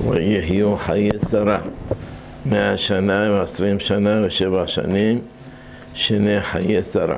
ויהיו חיי שרה 100 שנה ו20 שנה ו7 שנים, שני חיי שרה.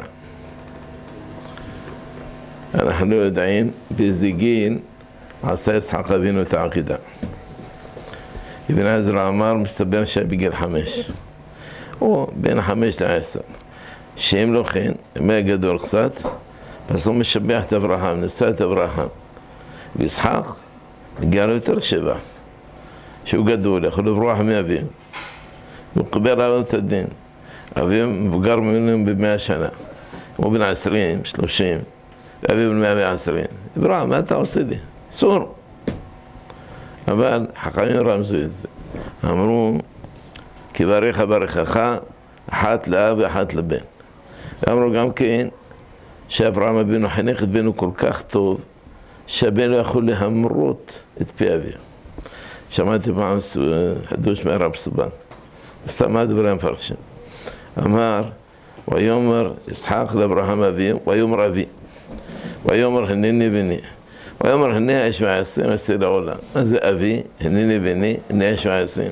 אנחנו לא יודעים באיזה גיל עשה יצחק אבינו את העקידה. אבן עזרא אמר, מסתבר שהיה בגיל 5, או בין 5 ל10. שאם לא כן, אם היה גדול קצת, אז הוא משבח את אברהם, נשא את אברהם. ויצחק הגיע לו יותר 7, שהוא גדול, יכול לברוח מאביו. הוא קיבל עליו את הדין. אביו מבוגר ממנו ב100 שנה. הוא בן 20, 30, ואביו בן 120. אברהם, מה אתה עושה לי? אסור. אבל חכמים רמזו את זה. אמרו, כי בריך ברכך, אחת לאב ואחת לבן. ואמרו גם כן, שאברהם אבינו חינך את בנו כל כך טוב, שהבן לא יכול להמרות את פי אביו. שמעתי פעם חידוש מהרב סבן, סתם דברי המפרשים. אמר, ויאמר יצחק לאברהם אביו, ויאמר אבי, ויאמר הנני בני. ויאמר הנה האש והעשים עשה לעולם. מה זה אבי? הנני בני, הנה האש והעשים.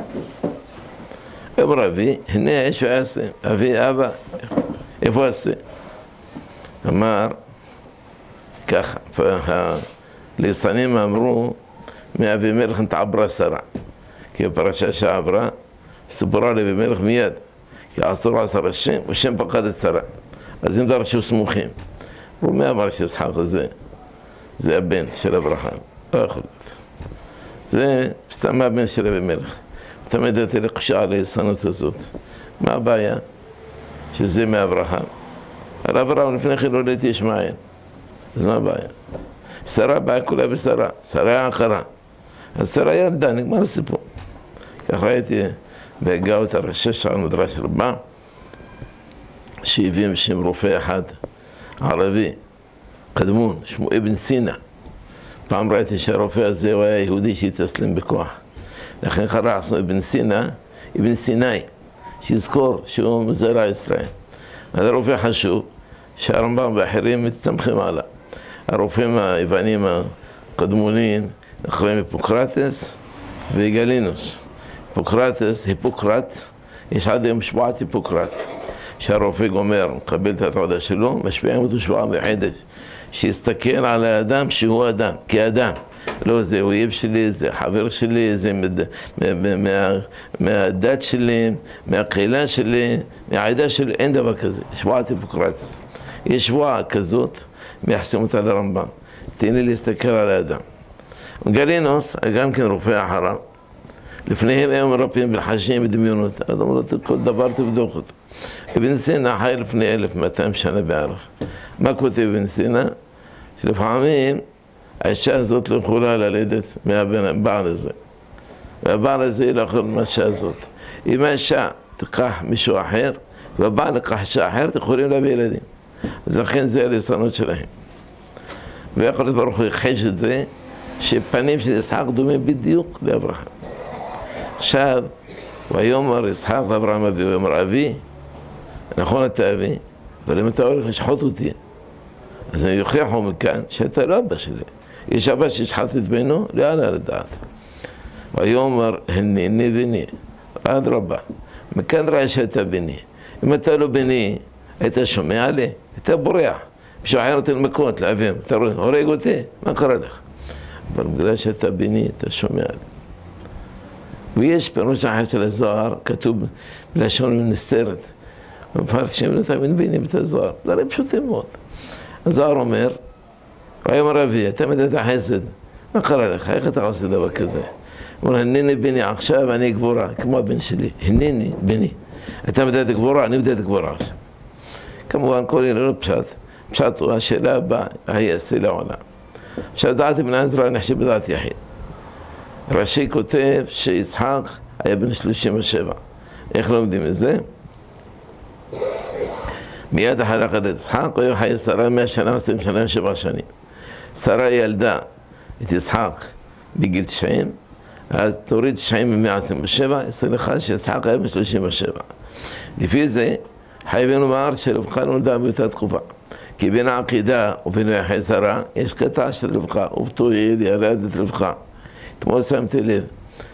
ויאמר אבי, הנה האש והעשים. אבי, אבא, איפה עשה? אמר, ככה, הליצנים אמרו, מאבימלך נתעברה שרה. כי בפרשה שעברה, סיפורה לאבימלך מיד, כי עשר השם, ושם פקד את שרה. אז הם דרשו סמוכים. ומי אמר שיצחק הזה? זה הבן של אברהם, לא יכול להיות. זה סתם הבן של אבימלך. תמיד הייתי לקשה על ההישנות הזאת. מה הבעיה? שזה מאברהם. על אברהם לפני כן הוליד ישמעאל. אז מה הבעיה? שרה באה כולה בשרה, שרה אחרה. אז שרה ילדה, נגמר הסיפור. כך ראיתי בהגאות הרשש על מדרש רבה, שהביא משם רופא אחד, ערבי, קדמון, שמו אבן סינה. פעם ראיתי שהרופא הזה הוא היה יהודי שהתאסלם בכוח. לכן חרצנו אבן סינה, אבן סיני, שיזכור שהוא מזרע ישראל. אז הרופא חשוב שהרמב"ם ואחרים מצטמחים עליו. הרופאים היוונים הקדמוניים נקראים היפוקרטס וגלינוס. היפוקרטס, היפוקרט, יש עד היום שבועת היפוקרט. שהרופא גומר, מקבל את התעודה שלו, משפיע עם אותו שבועה מיוחדת. שיסתכל על האדם שהוא אדם, כאדם. לא, זה אויב שלי, זה חבר שלי, זה מהדת שלי, מהקהילה שלי, מהעדה שלי, אין דבר כזה. שבועת היפוקרטס. יש שבועה כזאת, מייחסים אותה לרמב"ם. תן לי להסתכל על האדם. גלינוס, גם כן רופא אחריו. לפניהם היו מרפאים ולחשים בדמיונות. אז אמרו, כל דבר תבדוק אותו. אבן סינה חי לפני 1200 שנה בערך. מה כותב אבן סינה? שלפעמים האישה הזאת לא יכולה ללדת מהבעל הזה. והבעל הזה לא יכול מהאישה הזאת. אם האישה תיקח מישהו אחר, והבעל לקח אישה אחרת, יכולים להביא ילדים. אז לכן זה הליצנות שלהם. ויכול להיות ברוך הוא יכחש את זה, שפנים של יצחק דומים בדיוק לאברהם. עכשיו, ויאמר יצחק לאברהם אבי, ויאמר אבי, נכון אתה אבי, אבל אם אתה הולך לשחוט אותי, אז אני יוכיחו מכאן שאתה לא אבא שלי. יש אבא ששחט את בנו, לא יעלה לדעת. ויאמר הנני בני, אדרבה, מכאן ראה שאתה בני. אם אתה לא בני, היית שומע לי, היית בורח. בשביל אחר אותי למכות, לאביהם, אתה הורג אותי, מה קרה לך? אבל בגלל שאתה בני, אתה שומע לי. ויש פירוש אחר של הזוהר, כתוב בלשון נסתרת. ומפרשים לא תמיד בינים את הזוהר, דברים פשוטים מאוד. הזוהר אומר, ויאמר אבי, אתה מדעת חסד, מה קרה לך? איך אתה עושה דבר כזה? הוא אומר, הנני בני, עכשיו אני גבורה, כמו הבן שלי, הנני בני. אתה מדעת גבורה, אני מדעת גבורה עכשיו. כמובן, כל אלה לא פשט. פשט הוא השאלה הבאה, היעשה לעולם. עכשיו, דעת אבן עזרא נחשב בדעת יחיד. רש"י כותב שיצחק היה בן 37. איך לומדים את זה? מיד אחרי עקדת יצחק, היו חיי שרה 100 שנה, 20 שנה, 7 שנים. שרה ילדה את יצחק בגיל 90, אז תוריד 90 מ-127, יצא לך שיצחק היה בן 37. לפי זה, חייבים לומר שרבקה נולדה באותה תקופה. כי בין העקידה ובין יחי שרה, יש קטע של רבקה, ובתוהיל ילד את רבקה. אתמול שמתי לב,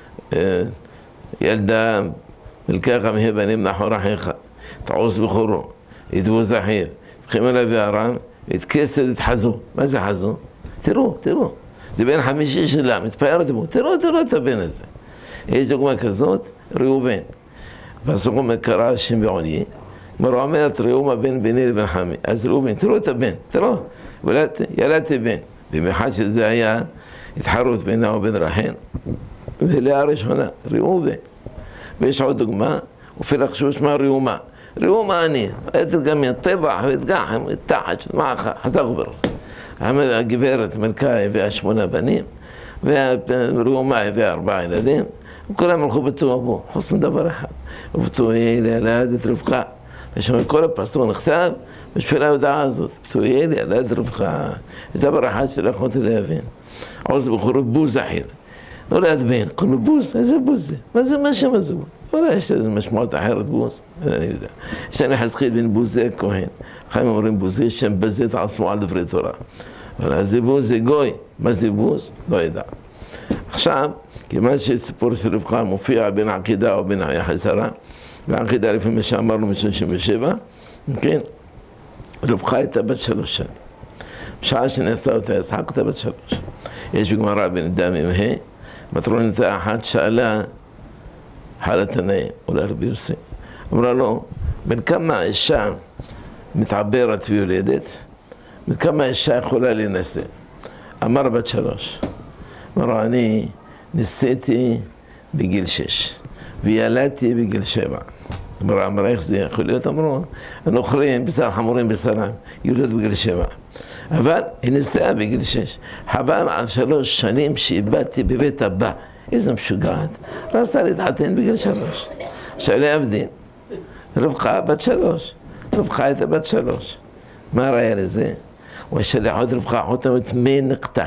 ילדה מלקחה מהם בנים נחור אחיך, תעוס בחורו, יתבוז אחיר, תחים אליו והרם, יתכסד, יתחזו. מה זה חזו? תראו, זה בן 50 שלה, מתפארת בו, תראו את הבן הזה. יש דוגמה כזאת, ראובן. פסוק מקרא שם בעוני, מראה אומרת ראומה בן בני לבן חמי, אז ראובן, תראו את הבן, תראו, ילדתי בן. במיוחד שזה היה התחרות בינה ובין רחל, ולאה הראשונה, ראובן. ויש עוד דוגמה, ופרח שהוא שמה ראומה. ראומה אני, הייתי גם מהטבע, והתגחם, תחת, מעכה, חזק ברוך. הגברת מלכה הביאה 8 בנים, והראומה הביאה 4 ילדים, וכולם הלכו בתואבו, חוץ מדבר אחד. ובתואי לילדת רבקה. לשם כל הפסוק נכתב, בשביל ההודעה הזאת, בתואי לילדת רבקה. זה דבר אחד שלא יכולתי להבין. עוז בחורו בוז אחר. לא ליד בן, קוראים לו בוז, איזה בוז זה? מה שם הזה? אולי יש איזו משמעות אחרת בוז, אני יודע. יש לנו חזקאל בן בוזי כהן. חיים אומרים בוזי, שם בזה תעצמו על דברי תורה. אבל זה בוז זה גוי, מה זה בוז? לא ידע. עכשיו, כיוון שסיפור של רבקה מופיע בין עקידה או בין חסרה, והעקידה לפי מה שאמרנו מ-37, כן, רבקה הייתה בת 3 שנים. בשעה שנעשה אותה יצחק הייתה בת 3. יש בגמרא בנדם עם ה' מטרונית אחת שאלה חלתנאי, אולי רבי יוסי, אמרה לו, בין כמה אישה מתעברת ויולדת, בין כמה אישה יכולה להינשא? אמר בת 3. אמרה, אני נישאתי בגיל 6 וילדתי בגיל 7. אמרה, איך זה יכול להיות? אמרו, הנוכרים בשר חמורים בשרם, יולדת בגיל 7. אבל היא נישאה בגיל 6. חבל על 3 שנים שאיבדתי בבית הבא. איזה משוגעת. רצתה להתחתן בגיל 3. שאלה הבדין. רבקה בת 3. רבקה הייתה בת 3. מה ראיה לזה? הוא שלח עוד רבקה, חותמת מי נקטה.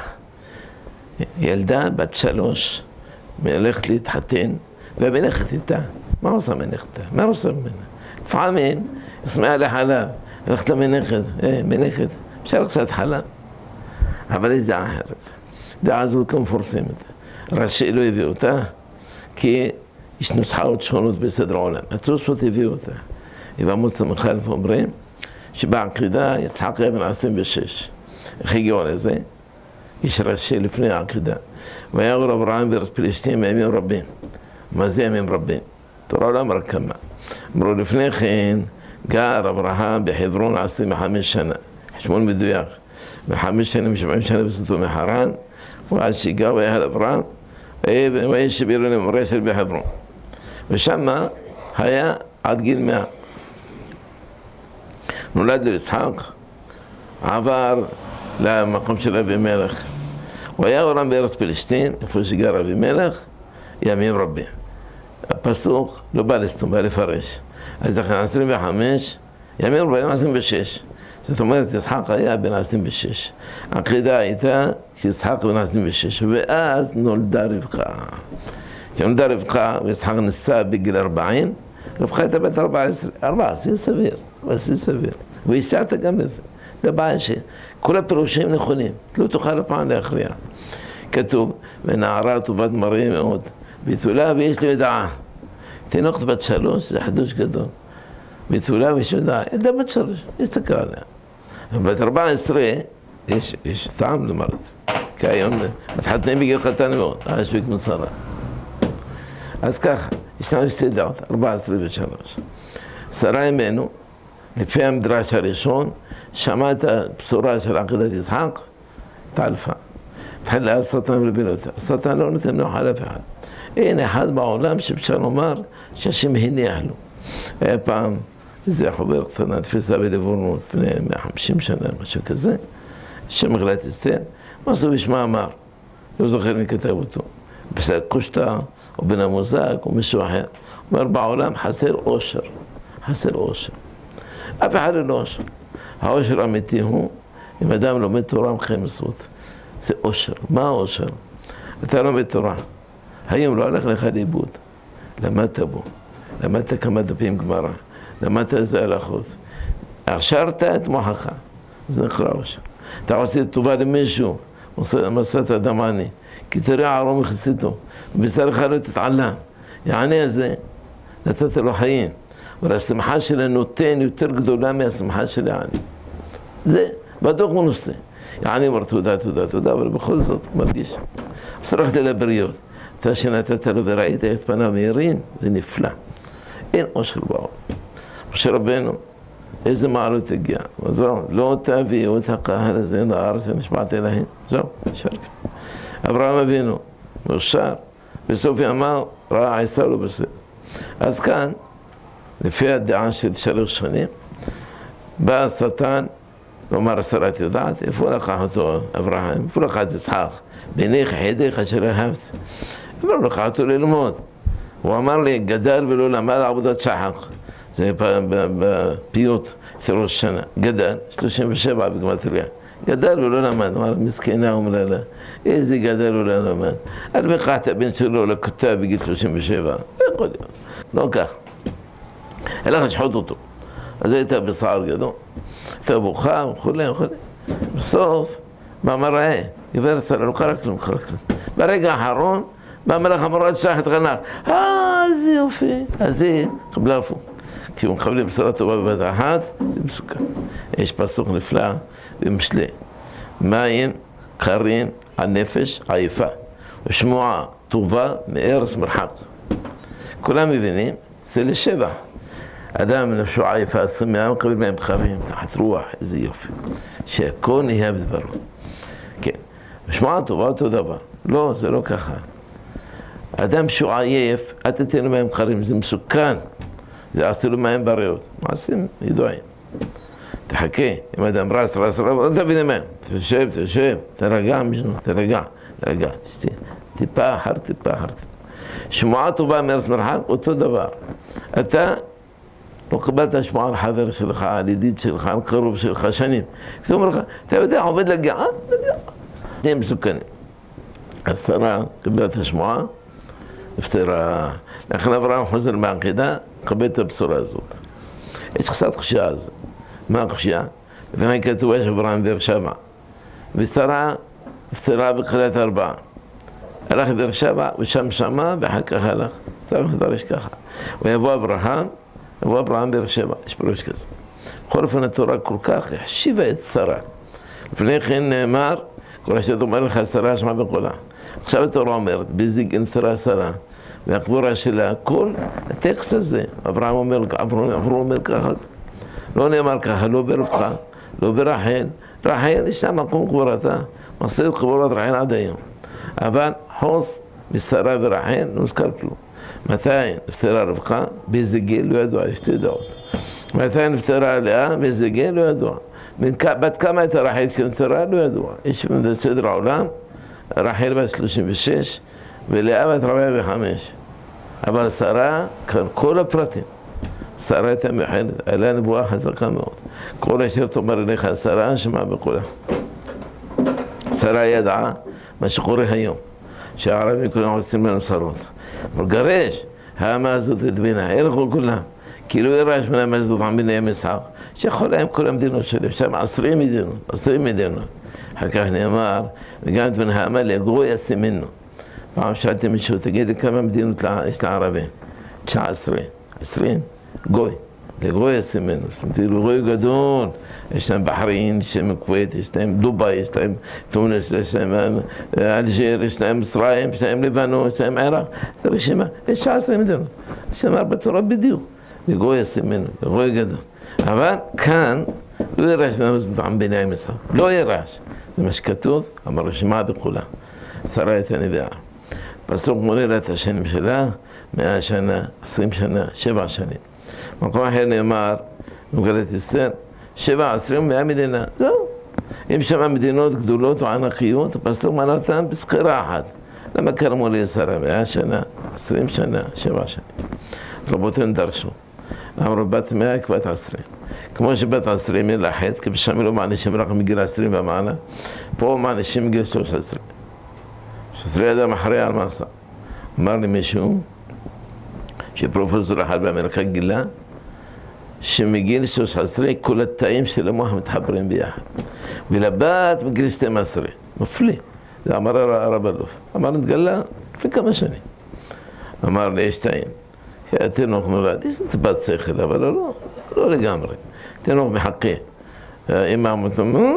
ילדה בת 3, מלכת להתחתן, ומלכת איתה. מה עושה מנכתה? מה עושה ממנה? לפעמים, הסמאה לחלב, הלכת למנכת, מנכת, אפשר קצת חלב. אבל יש דעה אחרת. דעה הזאת לא מפורסמת. רש"י לא הביא אותה, כי יש נוסחאות שונות בסדר העולם. התוספות הביאו אותה. ובעמוד סמ"א אומרים, שבעקידה יצחק היה בן 26. איך הגיעו לזה? יש רש"י לפני העקידה. ויגור אברהם בארץ פלישתים ימים רבים. מה זה ימים רבים? תורה לא אמרה כמה. אמרו לפני כן, גר אברהם בחברון 25 שנה. חשבון מדויק. ב5 שנים, 70 שנה בסתו מחרן, ועד שגר ויחד אברהם, ויש שבירו למורה של בחברון. ושם היה עד גיל 100. נולד ליצחק, עבר למקום של אבימלך. הוא היה אברהם בארץ פלשתין, איפה שגר אבימלך, ימים רבים. הפסוק לא בא לסתום, בא לפרש. אז אחרי 25, ימים רבים 26. זאת אומרת, יצחק היה בן 26. העקידה הייתה שיצחק בן 26, ואז נולדה רבקה. כשנולדה רבקה, ויצחק נישא בגיל 40, רבקה הייתה בת 14. 14, סביר, סביר. והסעת גם לזה. זה בעיה שכל הפירושים נכונים, לא תוכל הפעם להכריע. כתוב, ונערה טובת מראה מאוד, ביתולה ויש לו ידעה. תינוקת בת 3, זה חידוש גדול. ביתולה ויש לו ידעה, ילדה בת 3, הסתכל עליה. בת 14, יש טעם לומר את זה. כי היום מתחתנים בגיל קטן מאוד, יש בגיל צרה. אז ככה, ישננו 2 דעות, 14 ו-3. שרה אמנו, לפי המדרש הראשון, שמע את הבשורה של עקידת יצחק, התעלפה. התחיל לה השטן ולהפיל אותה. השטן לא נותן נוח לאף אחד. אין אחד בעולם שאפשר לומר שהשם הניח לו. היה פעם איזה חבר קטנה, תפיסה בלבורנות, לפני 150 שנה, משהו כזה, שם מגילת אסתר, משהו בשמה אמר, לא זוכר מי כתב אותו, בסדר קושטא, או בן המוזג, או מישהו אחר. אומר, בעולם חסר עושר, חסר עושר. אף אחד אין עושר. העושר האמיתי הוא, אם אדם לומד תורה מחיים מסעות. זה עושר. מה העושר? אתה לומד תורה. היום לא הלך לך לאיבוד. למדת בו. למדת כמה דפים גמרא. למדת איזה הלכות. הכשרת את מוחך. זה נקרא עושר. אתה עושה טובה למישהו, מסעת אדם עני. כי תראה ערום יחסיתו, ובשר אחד לא תתעלה. יעני הזה, נתת לו חיים, אבל השמחה שלה נותן יותר גדולה מהשמחה של העני. זה, בדוק הוא נושא. יעני אומר תודה, תודה, תודה, אבל בכל זאת מרגיש. סרחתי לבריות, אתה שנתת לו וראית את פניו מהירים, זה נפלא. אין אושר בעולם. משה רבנו, איזה מעלות הגיע. זהו, לא תביאו את הקהל הזה לארץ שנשבעתי להם. זהו, נשאר כאן. אברהם אבינו, מאושר, בסוף ימיו ראה עשיו לא בסדר. אז כאן, לפי הדעה של 3 שנים, בא השטן, לומר שרת יודעת, איפה לקח אותו אברהם? איפה לקח את יצחק? בניך יחידיך אשר אהבת. אבל הוא לקח אותו ללמוד. הוא אמר לי, גדל ולא למד עבודת שחק. זה בפיוט של ראש שנה. גדל, 37 בגמטריה. גדל ולא למד. אמר, מסכנה אומללה. איזה גדל ולא למד. אני מקח את הבן שלו לכותב בגיל 37. יכול להיות. לא כך. הלך לשחוט אותו. אז הייתה בצער גדול. הייתה בוכה וכולי וכולי. בסוף, במראה, גברת שרה, לא קרה כלום, קרה כלום. ברגע האחרון, בא מלאך אמר, תשלח את גנר. איזה יופי. אז היא קבלה רפוא. כשהוא מקבלים בשורה טובה בבת אחת, זה מסוכן. יש פסוק נפלא במשלי. מים קרים על נפש עייפה, ושמועה טובה מארץ מרחק. כולם מבינים, זה לשבע. אדם נפשו עייפה, 20 ימים, מקבל מהם קרים, תחת רוח, איזה יופי. שהכל נהיה בדברו. כן, ושמועה טובה אותו דבר. לא, זה לא ככה. אדם שהוא עייף, אל תתן לו מהם קרים, זה מסוכן. זה עשו לו מים בריאות. מעשים ידועים. תחכה, אם אדם רס, לא תביא למים. תשב, תרגע משנו, תרגע. טיפה אחר טיפה. שמועה טובה מארץ מרחק, אותו דבר. אתה לא קבלת שמועה על חבר שלך, על ידיד שלך, על קרוב שלך, שנים. אתה אומר לך, אתה יודע, עובד להגיע, זה מסוכנים. אז שרה קבלה את השמועה, נפטרה. לכן אברהם חוזר מהעקידה, קבל את הבשורה הזאת. יש קצת חשיה על זה. מה החשיה? לפני כתוב יש אברהם באר שבע. ושרה נפטרה בקריית 4. הלך לבאר שבע ושם שמע ואחר כך הלך. צריך לדרש ככה. ויבוא אברהם באר שבע. יש פירוש כזה. בכל אופן התורה כל כך החשיבה את שרה. לפני כן נאמר, כל השם אומר לך שרה שמע בקולה. עכשיו התורה אומרת, בזיג נפטרה שרה. והקבורה שלה, כל הטקסט הזה, אברהם אומר ככה, לא נאמר ככה, לא ברבחה, לא ברחל, רחל יש לה מקום קבורתה, מסורת קבורת רחל עד היום, אבל חוץ משרה ורחל לא נזכר כלום. מתי נפטרה רבחה? באיזה גיל לא ידוע, יש 2 דעות. מתי נפטרה לאה? באיזה גיל לא ידוע. בת כמה הייתה רחל כשנפטרה? לא ידוע. יש בסדר העולם, רחל בת 36, ולאה בת 45. אבל שרה, כאן כל הפרטים. שרה הייתה מיוחדת, עליה נבואה חזקה מאוד. כל אשר תאמר אליך שרה, שמע בקולה. שרה ידעה מה שקורה היום, שהערבים כולם עושים לנו שרות. אבל גרש, האמה הזאת את בינה, ילכו כולם. כאילו ירש מן האמה הזאת עם ביני משחק, שיכול להם כל המדינות שלהם, שם 20 מדינות. אחר כך נאמר, וגם את בן האמה לגרוי ישימנו. פעם שאלתי מישהו, תגיד לי כמה מדינות יש לערבים? 19, 20, גוי. לגוי ישימנו. זאת אומרת, גוי גדול. יש להם בחריין, יש להם כווית, יש להם דובאי, יש להם תוניס, יש להם אלג'יר, יש להם מצרים, יש להם לבנון, יש להם עיראק. זה רשימה, יש 19 מדינות. שאמר בתורה בדיוק. לגוי ישימנו, לגוי גדול. אבל כאן לא ירש עם ביני משחק. לא ירש. זה מה שכתוב, אמר רשימה בכולה. שרה את הנביאה. פסוק מונה לה את השנים שלה, 100 שנה, 20 שנה, 7 שנים. במקום אחר נאמר, במגילת אסתר, 7, 20, 100 מדינה. זהו. אם שמה מדינות גדולות או ענקיות, הפסוק מנה אותם בסקירה אחת. למה קרמו לי שרה? 100 שנה, 20 שנה, 7 שנים. רבותינו דרשו. אמרו בת 100 כבת 20. כמו שבת 20 אין לה חטא, כי בשם לא מענישים רק מגיל 20 ומעלה, פה מענישים מגיל 13. 13 אדם אחרי על מעשה. אמר לי מישהו, שפרופסור אחד באמריקה גילה, שמגיל 13 כל התאים של המוח מתחברים ביחד. ולבת מגיל 12, מפליא. זה אמר הרב אלוף. אמר, נתגלה לפני כמה שנים. אמר לי, יש טעים. כשהתינוק נולד, יש טיפת שכל, אבל לא לגמרי. תינוק מחכה. אמא אמרת,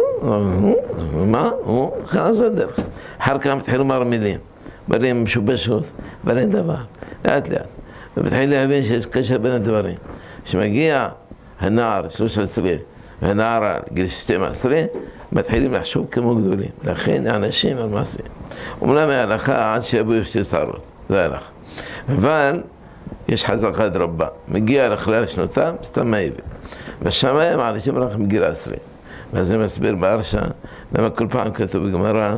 מה? הוא חלס בדרך. אחר כך מתחילו מרמילים. ברים משובשות, אבל אין דבר. לאט לאט. ומתחיל להבין שיש קשר בין הדברים. כשמגיע הנער 13 והנערה גיל 12, מתחילים לחשוב כמו גדולים. לכן האנשים על מעשה. אומנם ההלכה עד שיבואו שתי שערות. זה ההלכה. אבל יש חזקת רבה. מגיע לכלל שנותיו, סתם מה הביא. בשמיים מענישים רק מגיל 10. וזה מסביר בהרשה, למה כל פעם כתוב בגמרא,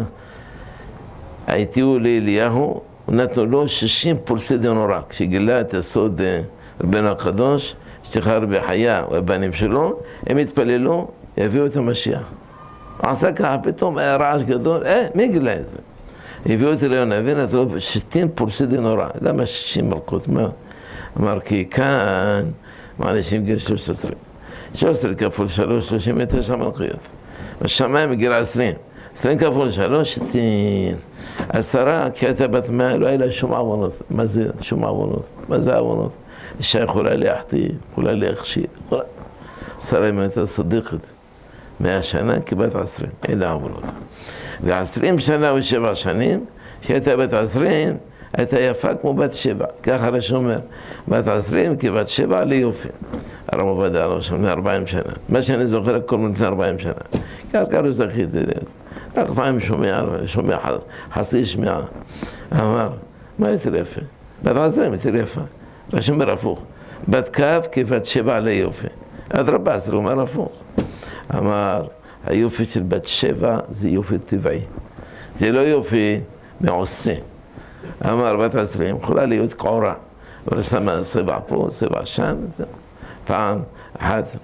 הייתיהו לאליהו, ונתנו לו 60 פולסי דנורא. כשגילה את הסוד רבנו הקדוש, אשתך רבי חיה והבנים שלו, הם התפללו, יביאו את המשיח. עשה ככה, פתאום היה רעש גדול, מי גילה את זה? הביאו את אליהו הנביא, נתנו לו 60 פולסי דנורא. למה 60 מלכות? מה? אמר, כי כאן מענישים גיל 13. 13 כפול 3, 39 מלכויות. בשמיים מגיל 20. 20 כפול 3, 10, כי הייתה בת 100, לא היה לה שום עוונות. מה זה שום עוונות? מה זה עוונות? אישה יכולה להחטיא, יכולה להכשיר, יכולה. שרה אם הייתה צדיקת 100 שנה כבת 20, אלה עוונות. ו20 שנה ו7 שנים, כשהייתה בת 20, הייתה יפה כמו בת 7. ככה רש"י אומר, בת 20 כבת 7 ליופי. הרב עובדיה עליו שם לפני 40 שנה. מה שאני זוכר הכל מלפני 40 שנה. ככה לא זכיתי. רק פעם שומע חצי שמיעה. אמר, מה יותר יפה? בת 20 יותר יפה. רש"י אומר הפוך. בת כף כבת 7 ליופי. אדרבה, זה אומר הפוך. אמר, היופי של בת 7 זה יופי טבעי. זה לא יופי מעושה. אמר, בת 20 יכולה להיות קעורה. אבל שמה סבע פה, סבע שם, וזהו. פעם אחת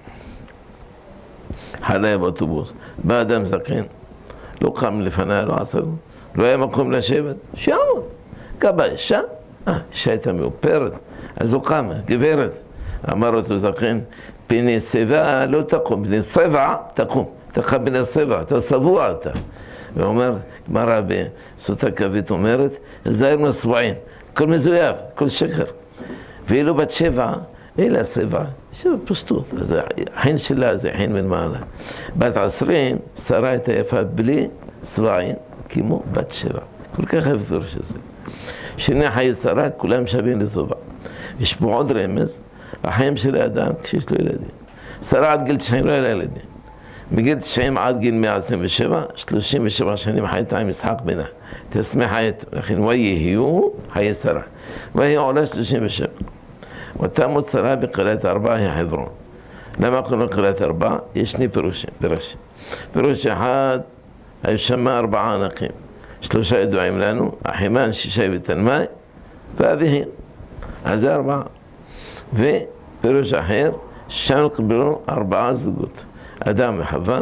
חליה באוטובוס, בא אדם זקן, לא קם לפניה, לא עשה לו, לא היה מקום לשבת, שיעמוד. קבע אישה, אישה הייתה מאופרת, אז הוא קם, גברת. אמר אותו זקן, פני סבע לא תקום, פני סבע תקום. אתה פני סבע, אתה סבוע אתה. ואומר, גמרא בסוטה קווית אומרת, זהיר מהסבועים, כל מזויף, כל שקר. ואילו בת 7, אין לה סבע, שבע פשטות, אז החין שלה זה חין בין מעלה. בת 20, שרה הייתה יפה בלי סבעים, כמו בת 7. כל כך יפה פירוש הזה. שני חיי שרה, כולם שווים לטובה. יש פה עוד רמז, החיים של האדם כשיש לו ילדים. שרה עד גיל 90 לא היה לה ילדים. מגיל 90 עד גיל 127, 37 שנים חייתה עם יצחק בנה. תשמח חייתו, לכן ויהיו חיי שרה. והיא עולה 37. ותמות שרה בקריית 4 היא חברון. למה קוראים קריית 4? יש שני פירושים ברש"י. פירוש אחד, היו שמה 4 ענקים. 3 ידועים לנו, אחימן, 6 ותלמי, ואביהם. אז זה 4. ופירוש אחר, שם קבלו 4 זוגות. אדם וחווה,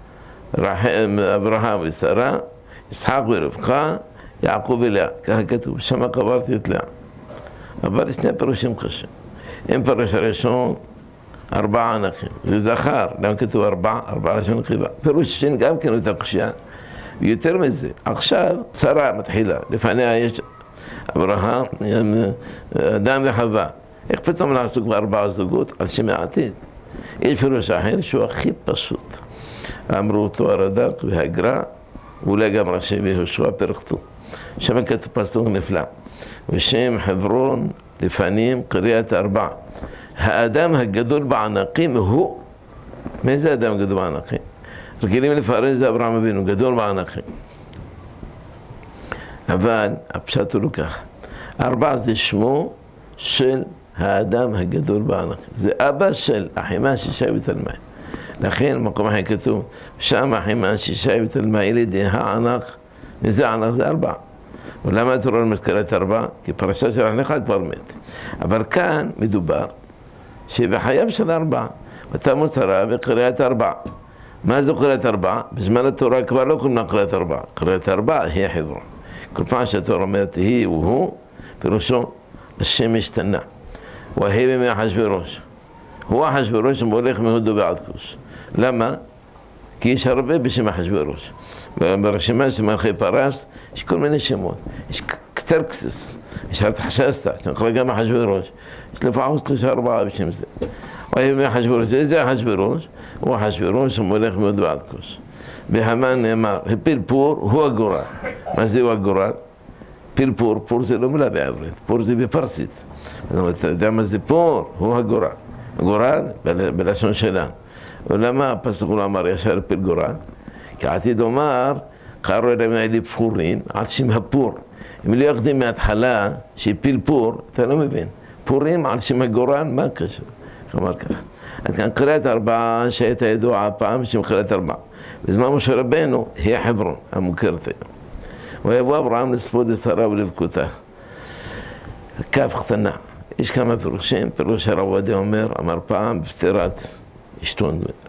אברהם ושרה, יצחק ורבקה, יעקב ולאה. ככה כתוב, שמה קברתי את לאה. אבל שני פירושים קשים. אם פירוש הראשון, 4 ענקים. זה זכר, למה כתוב 4? 4 לשון נקבה. פירוש שני גם כן אותה קשייה. ויותר מזה, עכשיו שרה מתחילה. לפניה יש אברהם, אדם וחווה. איך פתאום לעסוק ב4 זוגות? על שם העתיד. יש פירוש אחר שהוא הכי פשוט. אמרו אותו הרד"ק והגר"א, ואולי גם רש"י ויהושע פירקו. שם כתוב פסוק נפלא. ושם חברון לפנים קריית 4. האדם הגדול בענקים הוא, מי זה האדם הגדול בענקים? רגילים לפרש זה אברהם אבינו, גדול בענקים. אבל הפשט הוא לא ככה. 4 זה שמו של האדם הגדול בענקים. זה אבא של אחימן, 6 ותלמי. לכן במקום אחר כתוב, שם אחימן, 6 ותלמי, ילידי הענק, וזה ענק זה 4. ולמה התורה אומרת קריית 4? כי פרשה של ענך כבר מת. אבל כאן מדובר שבחייו של 4, ותמות שרה בקריית 4. מה זו קריית 4? בזמן התורה כבר לא קוראים לה קריית 4. קריית 4 היא חברון. כל פעם שהתורה אומרת היא והוא, פירושו השם השתנה. והיא בימי אחשוורוש. הוא אחשוורוש שמולך מהודו ועד כוש. למה? כי יש הרבה בשם אחשוורוש. ברשימה של מלכי פרס יש כל מיני שמות, יש קטרקסס, יש ארתחשסתא, שנקרא גם אחשוורוש, יש לפחות 3-4 בשם זה. ויאמר אחשוורוש, איזה אחשוורוש? הוא אחשוורוש המולך מאוד בעד כוס. בהמן נאמר, פרפור הוא הגורל. מה זה הוא הגורל? פרפור, פור זה לא מילה בעברית, פור זה בפרסית. אתה יודע מה זה פור? הוא הגורל. הגורל בלשון שלנו. ולמה הפסוק לא אמר ישר פר גורל? כי עתיד אומר, קראו אליהם האלה פורים, על שם הפור. אם לא יקדים מההתחלה שהפיל פור, אתה לא מבין. פורים על שם הגורל, מה קשור? כלומר ככה. אז כאן קריאת 4 שהייתה ידועה פעם, שם קריאת 4. בזמן משה רבנו, היא חברון, המוכרת היום. ויבוא אברהם לספוד את שרה ולבכותה. כף קטנה. יש כמה פירושים, פירוש הרב עובדיה אמר פעם בפטירת אשתו.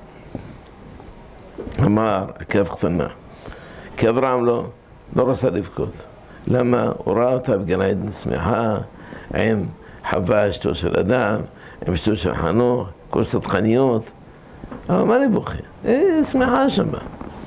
אמר, כף קטנה. כי אברהם לא רצה לבכות. למה? הוא ראה אותה בגן עדן שמחה, עם חווה אשתו של אדם, עם אשתו של חנוך, כל סטחניות. אבל מה אני בוכה? שמחה שמה.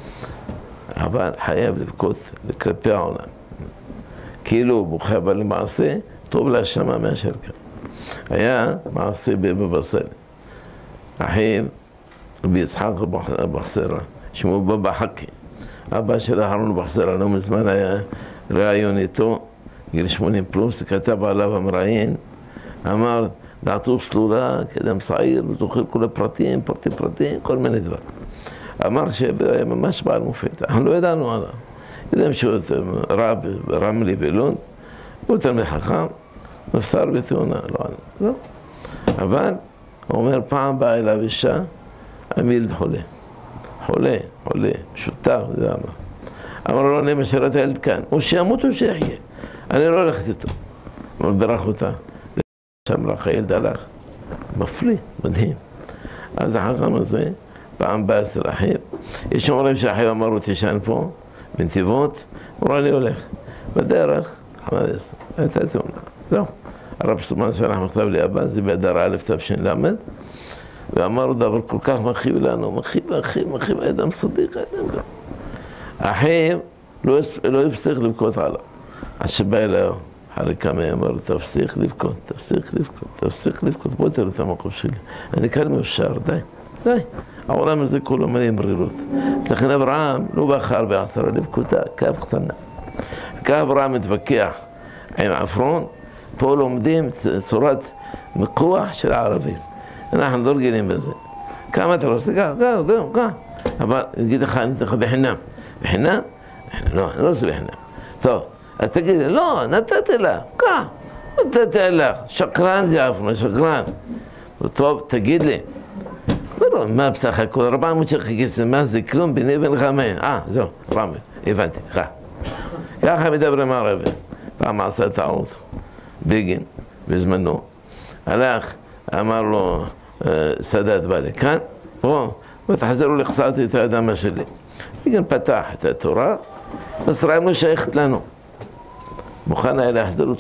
אבל חייב לבכות כלפי העולם. כאילו הוא בוכה, אבל למעשה טוב לה שמה מאשר כאן. היה מעשה בבבא סאלי. אחיו, רבי יצחק אבוחצירא, שמו בבא חכי. אבא של אהרון אבוחצירא, לא מזמן היה ראיון איתו, גיל 80 פלוס, כתב עליו המראיין, אמר, דעתו סלולה, כאדם צעיר, וזוכר כל הפרטים, פרטים, כל מיני דברים. אמר שהיה ממש בעל מופת, אנחנו לא ידענו עליו. יודעים שהוא רב ברמלה בלוד, הוא תלמיד חכם, נפטר בתאונה, לא. אבל, הוא אומר, פעם באה אליו אישה, המילד חולה, שותף, זה אמר. אמר לו, אני משאיר את הילד כאן, הוא שימות או שיחיה, אני לא הולכת איתו. הוא ברך אותה, שם לך, הילד הלך, מפליא, מדהים. אז החכם הזה, פעם בא אצל אחיו, יש אומרים שאחיו אמר לו, תשען פה, בנתיבות, הוא אמר, אני הולך. בדרך, הייתה תאונה, זהו. הרב סומן שלח מכתב לאבא, זה באדר א' תש"ל, ואמר לו דבר כל כך מכאיב לנו, מכאיב, אדם צדיק, אדם גם. אחיו לא הפסיק לבכות עליו. עד שבא אליו, אחרי כמה אמר לו, תפסיק לבכות, בוא תראו את המקום שלי. אני כאן מאושר, די. העולם הזה כולו מלא מרירות. לכן אברהם לא בחר בעשרה לבכותה, כף קטנה. כאן אברהם מתווכח עם עפרון, פה לומדים צורת מיקוח של הערבים. אנחנו לא רגילים בזה. כמה אתה רוצה? ככה. אבל נגיד לך, אני אתן לך בחינם. בחינם? לא, אני לא עושה בחינם. טוב, אז תגיד לי, לא, נתתי לה. ככה. נתתי לה. שקרן זה עפרון, שקרן. טוב, תגיד לי. לא, מה בסך הכל? 400 שקל כסף, מה זה? כלום, ביני ובינך מה? זהו, 400, הבנתי, ככה מדברים הרב. פעם עשה טעות, בגין, בזמנו, הלך, אמר לו, סאדאת בא לכאן, ותחזרו לחסרתי את האדמה שלי. בגין פתח את התורה, מצרים לא שייכת לנו. מוכן היה להחזר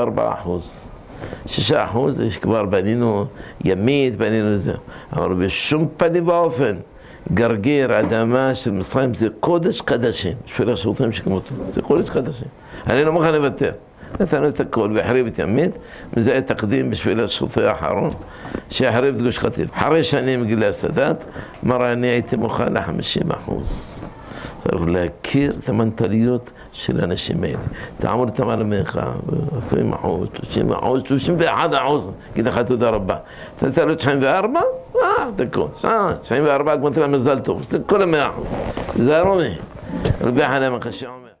94%. 6% יש כבר בנינו ימית, בנינו זה. אבל בשום פנים באופן, גרגיר, אדמה של מצרים זה קודש קדשים. בשביל השירותים שכמותו, זה קודש קדשים. אני לא מוכן לוותר. נתנו את הכל והחריב את ימית, וזה היה תקדים בשביל השירותי האחרון, שהחריב את גוש קטיף. אחרי שנים גילה סאדאת, אמר אני הייתי מוכן ל50%. צריך להכיר את המנטליות של האנשים האלה. תעמוד איתם על המחה, 20%, 30%, 31%, גיד לך תודה רבה. אתה תראה 94? תקון, 94 כמו תראה מזל טוב, זה כל 100%. זה הרומי. רבי חנן מחשי אומר.